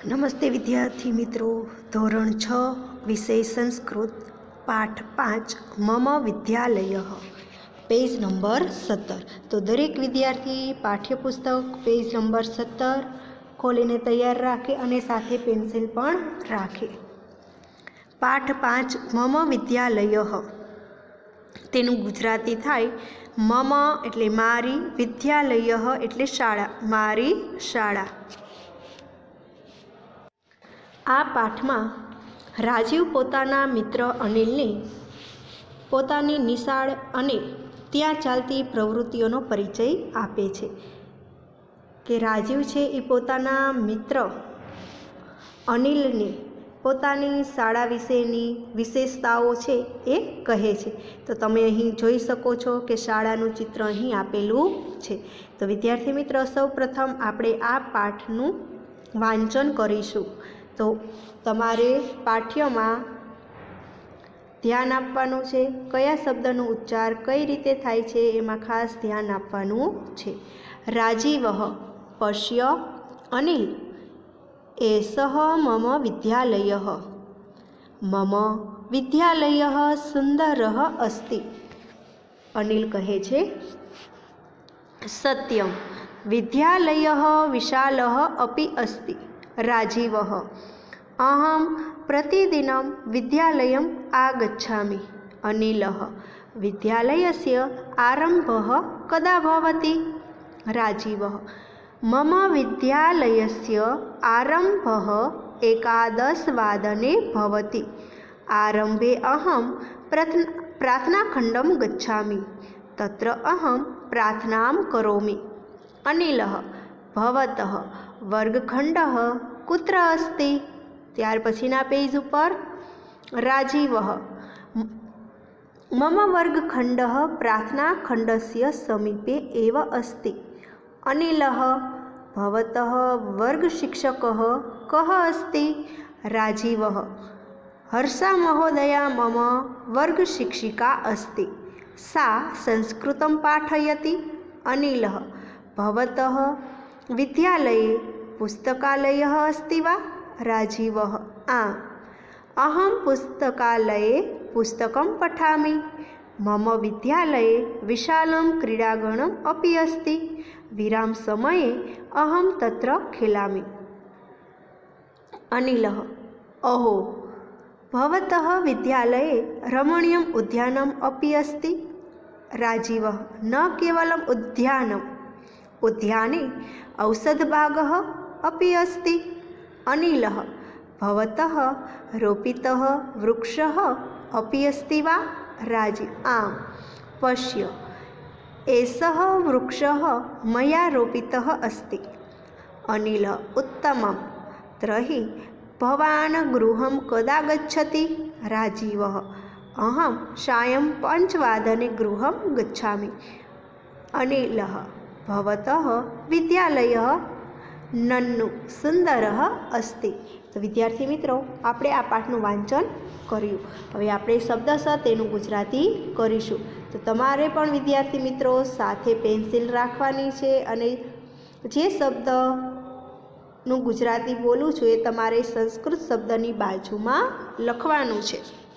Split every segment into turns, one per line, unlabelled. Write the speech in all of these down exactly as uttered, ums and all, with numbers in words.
नमस्ते विद्यार्थी मित्रों, धोरण छ विषय संस्कृत पाठ पांच मम विद्यालय पेज नंबर सत्तर। तो दरेक विद्यार्थी पाठ्यपुस्तक पेज नंबर सत्तर खोलीने तैयार राखे अने साथे पेन्सिल पण राखे। पाठ पांच मम विद्यालय तेनु गुजराती थाय मम एटले मारी, विद्यालय एटले शाळा, मारी शाळा। आ पाठ में राजीव पोताना मित्र अनिल ने पोतानी निशाळ अने त्यां चालती प्रवृत्तिओनो परिचय आपे छे कि राजीव छे ए पोताना मित्र अनिल ने पोतानी शाळा विशेनी विशेषताओ छे ए कहे छे। तो तमे अहीं जोई शको छो कि शाळानुं चित्र अहीं आपेलुं छे। तो विद्यार्थी मित्र सौ प्रथम आपणे आ पाठनुं वांचन करीशुं। तो तमारे पाठ्य में ध्यान आपवानुं छे, कया शब्दनो उच्चार कई रीते थाय छे एमां खास ध्यान आपवानुं छे। राजीवः पश्य अनिल एषः मम विद्यालयः, मम विद्यालयः सुंदरः अस्ति। अनिल कहे छे सत्यं विद्यालयः विशालः अपि अस्ति। राजीवः अहं प्रतिदिनं विद्यालयम् आगच्छामि। अनिलः विद्यालयस्य आरम्भः कदा भवति? राजीवः मम विद्यालयस्य आरम्भः एकादशवादने भवति। आरम्भे अहं प्रार्थनाखण्डं गच्छामि, तत्र अहं प्रार्थनां करोमि। अनिलः भवतः वर्गखण्डः कुत्र अस्ति? त्यार पछीना पेज पर राजीवः मम वर्गखण्डः प्रार्थनाखण्डस्य समीपे एव अस्ति। अनिलः भवतः वर्गशिक्षकः कः अस्ति? राजीवः हर्षा महोदया मम वर्गशिक्षिका अस्ति, सा संस्कृतं पाठयति। अनिलः भवतः विद्यालये पुस्तकालयः अस्ति वा? राजीवः आम्, अहं पुस्तकालये पुस्तकं पठामि। मम विद्यालये विशालं क्रीडाङ्गणम् अपि अस्ति। विरामसमये अहं तत्र खेलामि। अनिलः अहो, भवतः विद्यालये रमणीयम् उद्यानम् अपि अस्ति। राजीवः न केवलम् उद्यानम्, उद्याने औषधबागः अपि अस्ति। अनिलः भवतः रोपितः वृक्षः अपि अस्ति वा? राजीव आम्, पश्य एषः वृक्षः मया रोपितः अस्ति। अनिलः उत्तमं, तर्हि भवान् गृहं कदा गच्छति? राजीवः अहं सायं पञ्चवादने गृहं गच्छामि। अनिलः भवतः विद्यालयः नन्नु सुंदरः अस्ति। तो विद्यार्थी मित्रों, आपणे आ पाठनुं वांचन कर्युं। हवे आपणे शब्दश तेनुं गुजराती करीशुं। तो तमारे पण विद्यार्थी मित्रों साथे पेन्सिल राखवानी छे अने जे शब्दनुं गुजराती बोलुं छुं ए तमारे संस्कृत शब्दनी बाजुमां लखवानुं छे।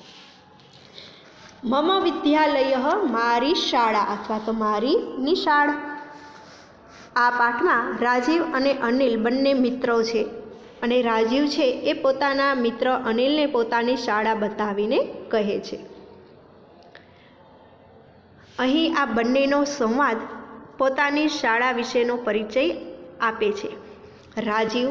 मम विद्यालयः मारी शाळा अथवा तो मारी निशाळ। आ पाठ में राजीव अने अनिल बंने मित्रों छे अने राजीव छे ए पोताना मित्र अनिल ने पोतानी शाळा बतावीने कहे छे। अहीं आ बंनेनो संवाद पोतानी शाळा विशेनो परिचय आपे छे। राजीव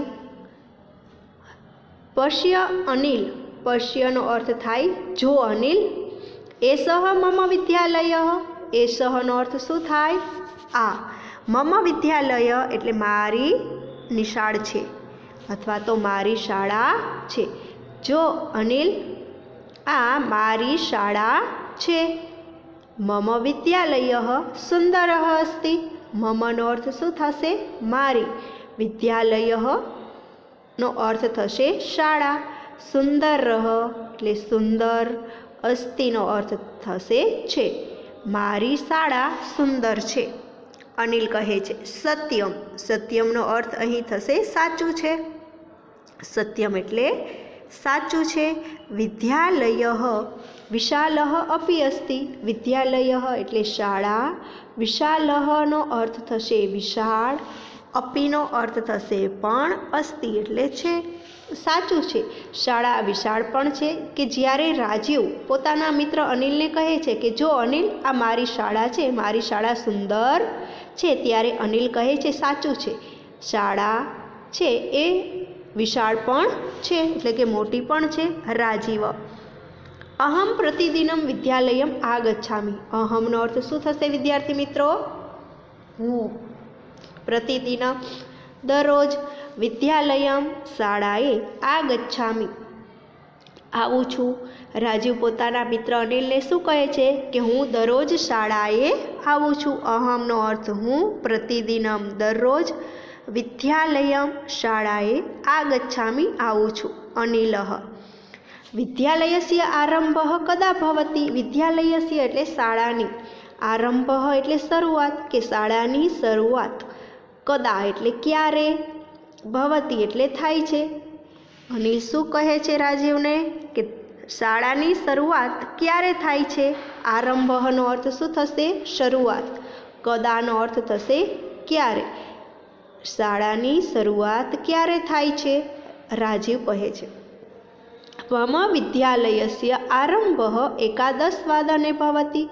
पश्य अनिल, पश्यनो अर्थ थाय जो अनिल। एषः मम विद्यालयः, एषःनो अर्थ शुं थाय? आ। मम विद्यालय एटले मारी निशाळ छे अथवा तो मारी शाळा छे। जो अनिल आ मारी शाळा छे। मम विद्यालयः सुंदरः अस्ति। ममनो अर्थ शुं थशे? मारी। विद्यालयः नो अर्थ थशे शाळा। सुंदरः एटले सुंदर, अस्तिनो अर्थ थशे छे। मारी शाळा सुंदर छे। अनिल कहे छे सत्यम, सत्यमनो अर्थ अहीं थशे साचुं छे। सत्यम एटले साचुं छे। विद्यालयः विशालः अपि अस्ति। विद्यालयः एटले शाळा, विशालहनो अर्थ थशे विशाळ, अपीनो अर्थ थशे पण, अस्ति एटले छे, साचुं छे। शाळा विशाळ पण छे कि ज्यारे राजीव पोताना मित्र अनिलने कहे छे कि जो अनिल आ मारी शाळा छे, मारी शाळा सुंदर छे, त्यारे अनिल कहे छे साचुं छे। शाळा छे ए विशाळ पण छे एटले के मोटी पण छे। राजीव अहम प्रतिदिनम विद्यालयम आगच्छामि। अहमनो अर्थ शुं थशे विद्यार्थी मित्रों? हूँ। प्रतिदिन दररोज, विद्यालयम शाळाए आगच्छामि आवुं छुं। राजीव पोताना मित्र अनिलने शुं कहे छे कि हूँ दररोज शाळाए आवुं छुं। अहमनो अर्थ हूँ, प्रतिदिनम दररोज, विद्यालयम शाळाए आगच्छामि आवुं छुं। अनिलः विद्यालयस्य आरंभः कदा भवति? विद्यालयस्य एटले शाळानी, आरंभः एटले शरूआत के शाळानी शरूआत, कदा एटले क्यारे, भवति एटले थाय छे। अनिल शुं कहे छे राजीवने कि शाळानी शरूआत क्यारे थाय छे? आरंभनो अर्थ शुं थशे? शरूआत। कदानो अर्थ थशे क्यारे। शाळानी शरूआत क्यारे थाय छे? राजीव कहे छे मम विद्यालयस्य आरंभः एकादशवादने भवति।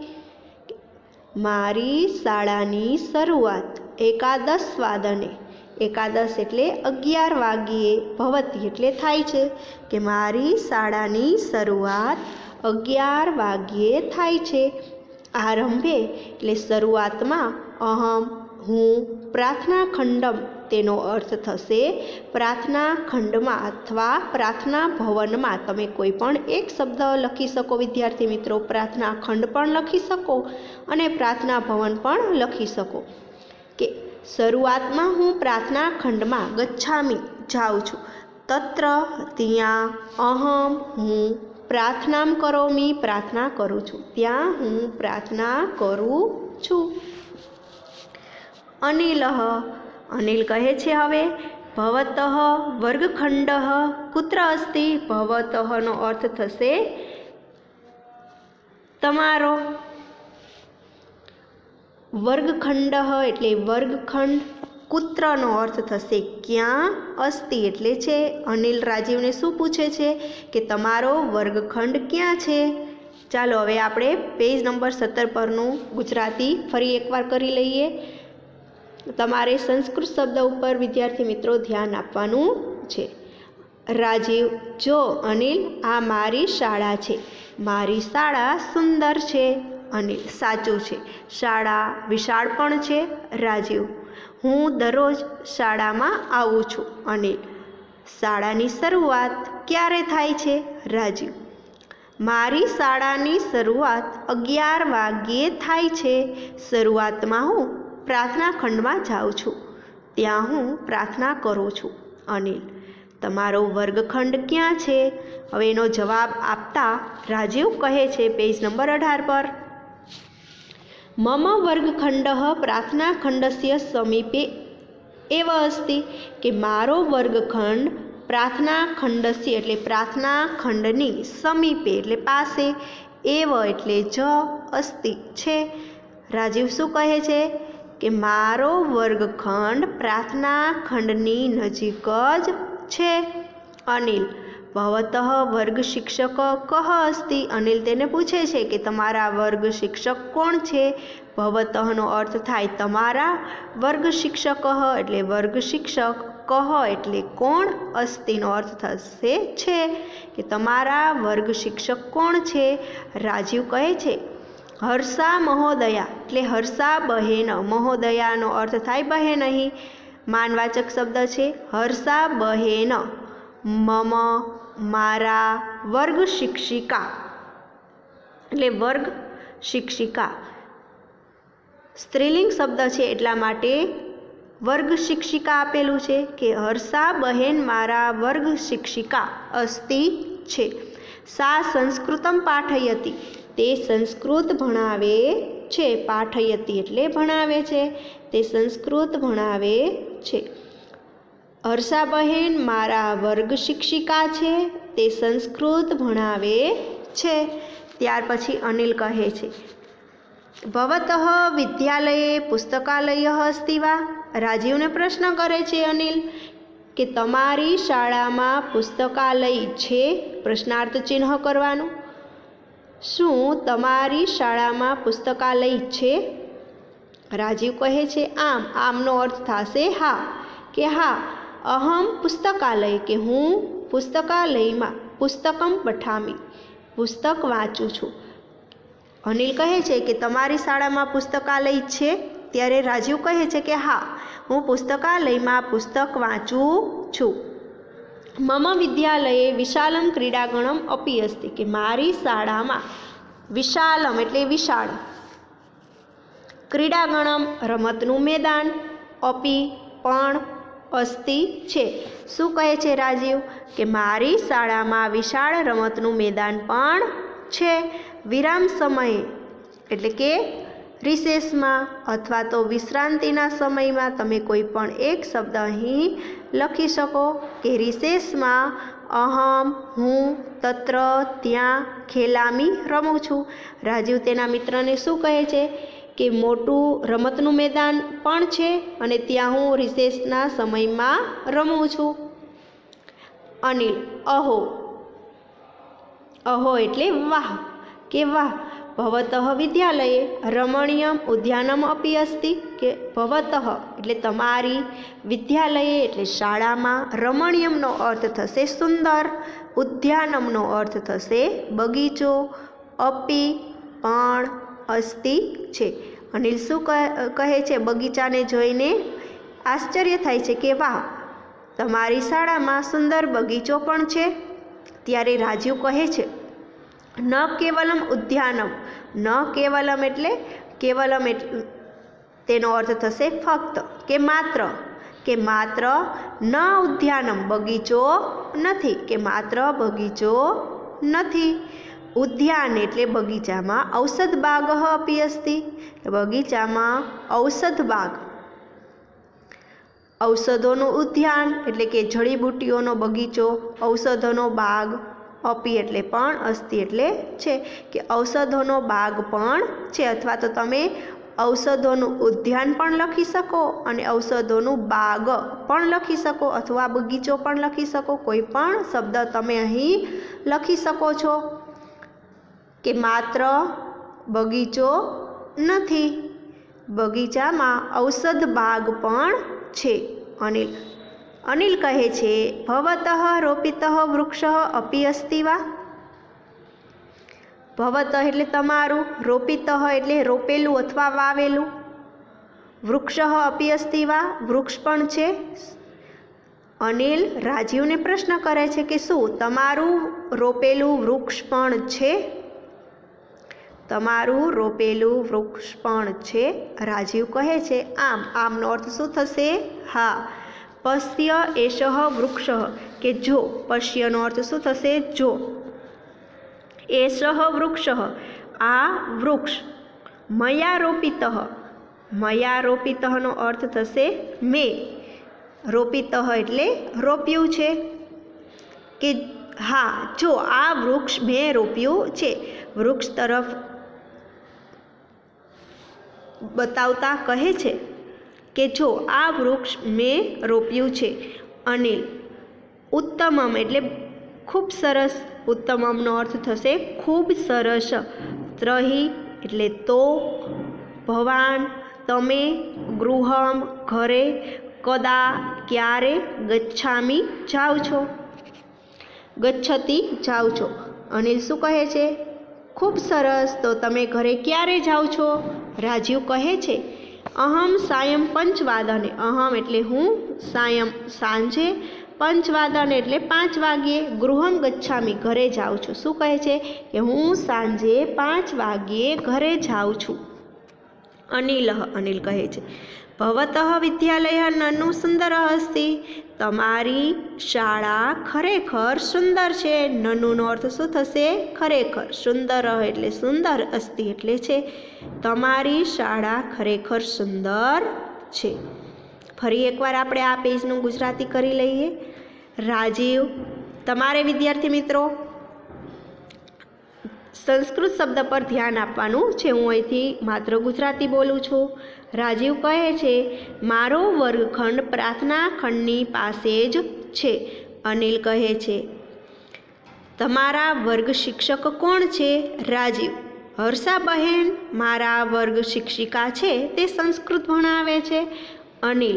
मारी शाळानी शरूआत एकादशवादने, एकादश एटले अगियार वाग्ये, भवति एटले थाय छे कि मारी शाळानी शरूआत अगियार वाग्ये थाय छे। आरंभे एटले शरूआतमां अहम, हूँ, प्रार्थना खंडम तेनो अर्थ थशे प्रार्थना खंडमां अथवा प्रार्थना भवनमां। तमे कोई पण एक शब्द लखी शको विद्यार्थी मित्रों। प्रार्थना खंड पण लखी शको अने प्रार्थना भवन पण लखी शको के शरूआतमां हूँ प्रार्थना खंडमां गच्छामि जाऊँ छुं। तत्र त्यां अहम, हूँ, प्रार्थना करोमि प्रार्थना करूँ छुं। त्यां हूँ प्रार्थना करूँ छुं। अनिलः अनिल कहे छे हवे भवतः वर्गखंडः कुत्र अस्ति? भवतः नो अर्थ थशे तमारो। वर्गखंडः एटले वर्गखंड, कुत्रनो अर्थ थशे क्यां, अस्ति एटले छे। अनिल राजीवने शुं पूछे छे कि तमारो वर्गखंड क्यां छे? चालो हवे आपणे पेज नंबर सत्तर परनुं गुजराती फरी एकवार करी लईए। तमारे संस्कृत शब्द पर विद्यार्थी मित्रों ध्यान आपवानुं छे। राजीव जो अनिल आ मारी शाळा छे। मारी शाळा सुंदर छे। अनिल साचुं छे। शाळा विशाळ पण छे। राजीव हूँ दररोज शाळामां आवुं छुं। अनिल शाळानी शरूआत क्यारे थाय छे? राजीव मारी शाळानी शरूआत अगियार वाग्ये थाय छे। शरूआतमां हूँ प्रार्थना खंडमां जाऊँ छुं। त्यां हूँ प्रार्थना करूँ छुं। अनिल तमारो वर्गखंड क्यां छे? हवे एनो जवाब आपता राजीव कहे छे पेज नंबर अठार पर मम वर्गखंडः प्रार्थना खंडस्य समीपे एव अस्ति के मारो वर्गखंड प्रार्थना खंडस्य एटले प्रार्थना खंडनी समीपे एटले पासे एव एटले ज अस्ति छे। राजीव शुं कहे छे कि मारो वर्गखंड प्रार्थना खंडनी नजीक ज छे। अनिल भवतः वर्ग शिक्षक कः अस्ति? अनिल तेने पूछे छे कि तमारा वर्ग शिक्षक कोण छे? भवतः नो अर्थ थाय तमारा, वर्ग शिक्षक एटले वर्ग शिक्षक, कः एटले कोण, अस्ति नो अर्थ थशे छे कि तमारा वर्ग शिक्षक कोण छे? राजीव कहे छे हर्षा महोदया एटले हर्षा बहेन। महोदया नो अर्थ थाय बहेन, अहीं मानवाचक शब्द छे। हर्षा बहेन मम मारा वर्ग शिक्षिका एटले वर्ग शिक्षिका स्त्रीलिंग शब्द छे एटला माटे वर्ग शिक्षिका आपेलुं छे कि हर्षा बहेन मारा वर्ग शिक्षिका अस्ति छे। सा संस्कृतं पाठयति ते संस्कृत भणावे छे। पाठयति एटले भणावे छे। ते संस्कृत भणावे छे। હર્ષા બહેન મારા વર્ગ શિક્ષિકા છે, તે સંસ્કૃત ભણાવે છે. ત્યાર પછી અનિલ કહે છે, ભવતઃ વિદ્યાલયે પુસ્તકાલય અસ્તિ વા? રાજીવને પ્રશ્ન કરે છે અનિલ કે તમારી શાળામાં પુસ્તકાલય છે? પ્રશ્નાર્થ ચિહ્ન કરવાનું. શું તમારી શાળામાં પુસ્તકાલય છે? રાજીવ કહે છે આમ. આમનો અર્થ થશે હા, કે હા અહમ પુસ્તકાલય, કે હું પુસ્તકાલયમાં પુસ્તકમ પઠામી, પુસ્તક વાંચું છું. અનિલ કહે છે કે તમારી શાળામાં પુસ્તકાલય છે? ત્યારે રાજીવ કહે છે કે હા હું પુસ્તકાલયમાં પુસ્તક વાંચું છું. મમ વિદ્યાલયે વિશાલમ ક્રીડાગણમ અપી અસ્તિ, કે મારી શાળામાં વિશાલમ એટલે વિશાળ, ક્રીડાગણમ રમતનું મેદાન, અપી પણ, અસ્તિ છે. શું કહે છે રાજીવ? કે મારી શાળામાં વિશાળ રમતનું મેદાન પણ છે. વિરામ સમયે એટલે કે રિસેસમાં અથવા તો વિશ્રાંતિના સમયમાં તમે કોઈ પણ એક શબ્દ અહીં લખી શકો, કે રિસેસમાં અહમ હું તત્ર ત્યાં ખેલામી રમું છું. રાજીવ તેના મિત્રને શું કહે છે કે મોટું રમતનું મેદાન પણ છે અને ત્યાં હું રિસેસના સમયમાં રમું છું. અનિલ અહો. અહો એટલે વાહ, કે વાહ. ભવતઃ વિદ્યાલયે રમણીયમ ઉદ્યાનમ અપી અસ્તિ, કે ભવતઃ એટલે તમારી, વિદ્યાલયે એટલે શાળામાં, રમણીયમનો અર્થ થશે સુંદર, ઉદ્યાનમનો અર્થ થશે બગીચો, અપી પણ, અસ્તિ છે. અનિલ શું કહે છે? બગીચાને જોઈને આશ્ચર્ય થાય છે કે વાહ તમારી શાળામાં સુંદર બગીચો પણ છે. ત્યારે રાજીવ કહે છે ન કેવલમ ઉદ્યાનમ. ન કેવલમ એટલે કેવલમ એટલે તેનો અર્થ થશે ફક્ત, કે માત્ર, કે માત્ર ન ઉદ્યાનમ બગીચો નથી, કે માત્ર બગીચો નથી. ઉદ્યાન એટલે બગીચામાં, ઔષધ બાગ અપી અસ્તિ, બગીચામાં ઔષધ બાગ, ઔષધોનું ઉદ્યાન એટલે કે જડીબુટ્ટીઓનો બગીચો, ઔષધોનો બાગ, અપી એટલે પણ, અસ્તિ એટલે છે, કે ઔષધોનો બાગ પણ છે. અથવા તો તમે ઔષધોનું ઉદ્યાન પણ લખી શકો અને ઔષધોનું બાગ પણ લખી શકો, અથવા બગીચો પણ લખી શકો. કોઈ પણ શબ્દ તમે અહીં લખી શકો છો. કે માત્ર બગીચો નથી, બગીચામાં ઔષધ બાગ પણ છે. અનિલ અનિલ કહે છે ભવતઃ રોપિતઃ વૃક્ષ અપી અસ્તિ વા? ભવતઃ એટલે તમારું, રોપિતઃ એટલે રોપેલું અથવા વાવેલું, વૃક્ષ અપી અસ્તિ વા? વૃક્ષ પણ છે. અનિલ રાજીવને પ્રશ્ન કરે છે કે શું તમારું રોપેલું વૃક્ષ પણ છે? તમારું રોપેલું વૃક્ષ પણ છે. રાજીવ કહે છે આમ. આમનો અર્થ શું થશે? હા. પશ્ય એષઃ વૃક્ષ, કે જો. પશ્યનો અર્થ શું થશે? જો. એષઃ વૃક્ષ આ વૃક્ષ. મયા રોપિતઃ, મયા રોપિતઃનો અર્થ થશે મેં. રોપિતઃ એટલે રોપ્યું છે, કે હા જો આ વૃક્ષ મેં રોપ્યું છે. વૃક્ષ તરફ બતાવતા કહે છે કે જો આ વૃક્ષ મેં રોપ્યું છે. અનિલ ઉત્તમમ એટલે ખૂબ સરસ. ઉત્તમમનો અર્થ થશે ખૂબ સરસ. ત્રહી એટલે તો, ભવાન તમે, ગૃહમ ઘરે, કદા ક્યારે, ગચ્છામી જાઓ છો, ગચ્છતી જાઓ છો. અનિલ શું કહે છે? ખૂબ સરસ. તો તમે ઘરે ક્યારે જાઓ છો? રાજીવ કહે છે અહમ સાયં પંચવાદને. અહમ એટલે હું, સાયં સાંજે, પંચવાદન એટલે પાંચ વાગ્યે, ગૃહમ ગચ્છામી ઘરે જાઉં છું. શું કહે છે? કે હું સાંજે પાંચ વાગ્યે ઘરે જાઉં છું. અનિલ અનિલ કહે છે ભવતઃ વિદ્યાલય નન્નું સુંદર અસ્તિ. તમારી શાળા ખરેખર સુંદર છે. નન્નુનો અર્થ શું થશે? ખરેખર. સુંદર એટલે સુંદર, અસ્તિ એટલે છે. તમારી શાળા ખરેખર સુંદર છે. ફરી એકવાર આપણે આ પેજનું ગુજરાતી કરી લઈએ. રાજીવ. તમારે વિદ્યાર્થી મિત્રો સંસ્કૃત શબ્દ પર ધ્યાન આપવાનું છે. હું અહીંથી માત્ર ગુજરાતી બોલું છું. રાજીવ કહે છે, મારો વર્ગખંડ પ્રાર્થના ખંડની પાસે જ છે. અનિલ કહે છે, તમારા વર્ગ શિક્ષક કોણ છે? રાજીવ. હર્ષાબહેન મારા વર્ગ શિક્ષિકા છે, તે સંસ્કૃત ભણાવે છે. અનિલ.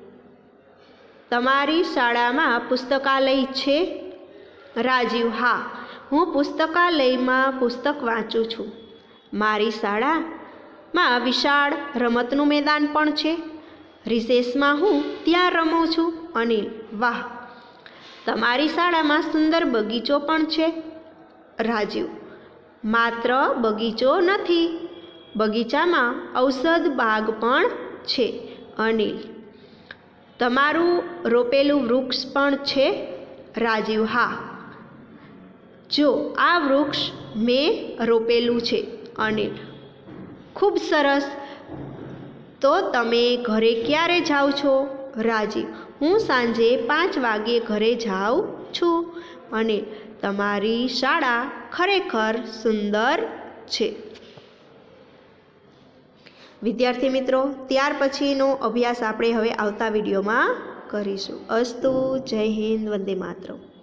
તમારી શાળામાં પુસ્તકાલય છે? રાજીવ. હા, હું પુસ્તકાલયમાં પુસ્તક વાંચું છું. મારી શાળામાં વિશાળ રમતનું મેદાન પણ છે. રિસેસમાં હું ત્યાં રમું છું. અનિલ. વાહ, તમારી શાળામાં સુંદર બગીચો પણ છે. રાજીવ. માત્ર બગીચો નથી, બગીચામાં ઔષધ બાગ પણ છે. અનિલ. તમારું રોપેલું વૃક્ષ પણ છે? રાજીવ. હા, જો આ વૃક્ષ મેં રોપેલું છે. અનિલ. ખૂબ સરસ. તો તમે ઘરે ક્યારે જાઓ છો? રાજીવ. હું સાંજે પાંચ વાગ્યે ઘરે જાઉં છું. અને તમારી શાળા ખરેખર સુંદર છે. વિદ્યાર્થી મિત્રો, ત્યાર પછીનો અભ્યાસ આપણે હવે આવતા વિડીયોમાં કરીશું. અસ્તુ. જય હિન્દ. વંદે માતરમ.